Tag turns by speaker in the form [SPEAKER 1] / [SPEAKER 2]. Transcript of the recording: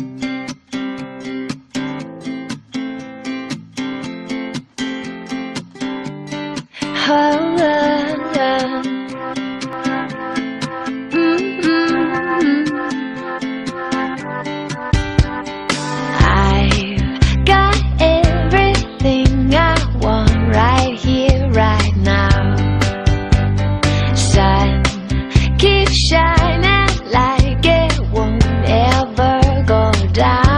[SPEAKER 1] I've got everything I want right here, right now. Sun keeps shining like it won't ever go down.